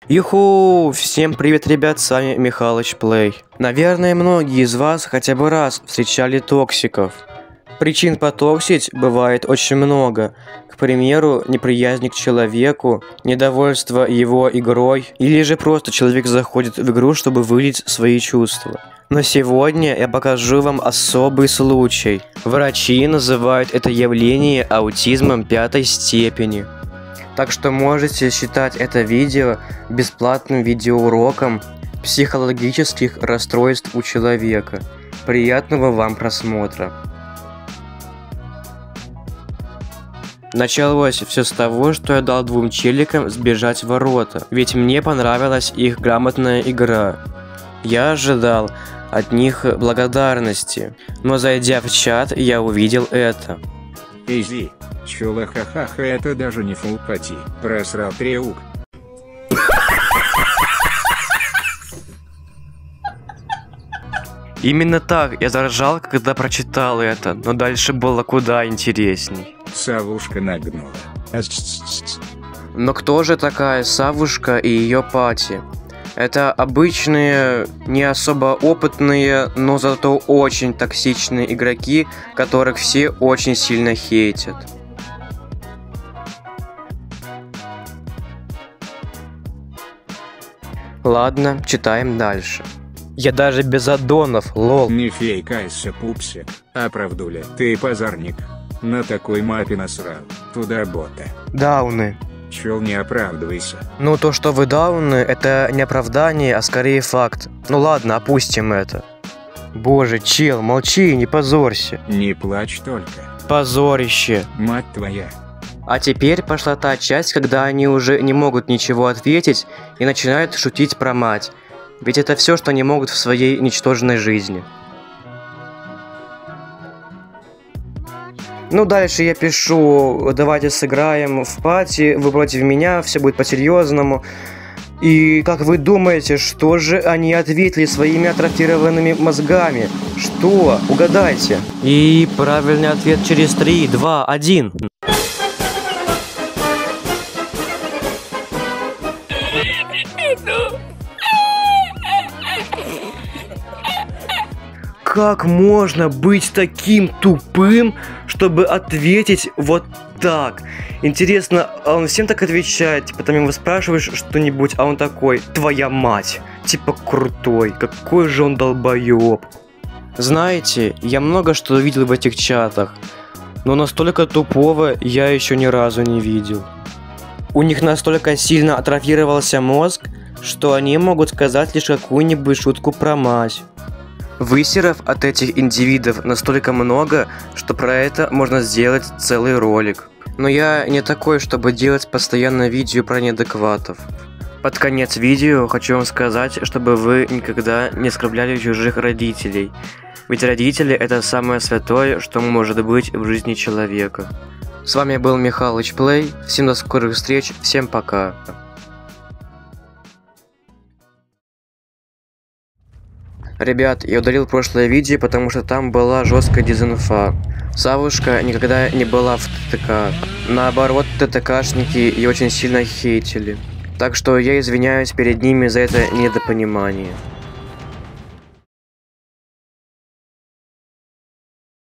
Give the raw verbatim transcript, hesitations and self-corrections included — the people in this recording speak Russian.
Юху! Всем привет, ребят, с вами Михалыч Плей. Наверное, многие из вас хотя бы раз встречали токсиков. Причин потоксить бывает очень много. К примеру, неприязнь к человеку, недовольство его игрой, или же просто человек заходит в игру, чтобы вылить свои чувства. Но сегодня я покажу вам особый случай. Врачи называют это явление аутизмом пятой степени. Так что можете считать это видео бесплатным видеоуроком психологических расстройств у человека. Приятного вам просмотра. Началось все с того, что я дал двум челикам сбежать в ворота, ведь мне понравилась их грамотная игра. Я ожидал от них благодарности, но зайдя в чат, я увидел это. Изи, чула ха-ха-ха, это даже не фулпати, просрал треук. Именно так я заржал, когда прочитал это, но дальше было куда интересней. Савушка нагнула. Но кто же такая Савушка и ее пати? Это обычные, не особо опытные, но зато очень токсичные игроки, которых все очень сильно хейтят. Ладно, читаем дальше. Я даже без аддонов, лол. Не фейкайся, пупсик, а правдуля, ты позорник. На такой мапе насрал, туда бота. Дауны. Чел, не оправдывайся. Ну, то, что вы дауны, это не оправдание, а скорее факт. Ну ладно, опустим это. Боже, чел, молчи, не позорься. Не плачь только. Позорище. Мать твоя. А теперь пошла та часть, когда они уже не могут ничего ответить и начинают шутить про мать. Ведь это все, что они могут в своей ничтожной жизни. Ну, дальше я пишу, давайте сыграем в пати, вы против меня, все будет по-серьезному. И как вы думаете, что же они ответили своими атрофированными мозгами? Что? Угадайте. И правильный ответ через три, два, один. Как можно быть таким тупым, чтобы ответить вот так? Интересно, а он всем так отвечает? Типа там его спрашиваешь что-нибудь, а он такой: твоя мать. Типа крутой, какой же он долбоёб. Знаете, я много что видел в этих чатах, но настолько тупого я еще ни разу не видел. У них настолько сильно атрофировался мозг, что они могут сказать лишь какую-нибудь шутку про мать. Высеров от этих индивидов настолько много, что про это можно сделать целый ролик. Но я не такой, чтобы делать постоянно видео про неадекватов. Под конец видео хочу вам сказать, чтобы вы никогда не оскорбляли чужих родителей. Ведь родители — это самое святое, что может быть в жизни человека. С вами был Михалыч Плей. Всем до скорых встреч. Всем пока. Ребят, я удалил прошлое видео, потому что там была жесткая дезинфа. Савушка никогда не была в ТТК. Наоборот, ТТКшники ее очень сильно хейтили. Так что я извиняюсь перед ними за это недопонимание.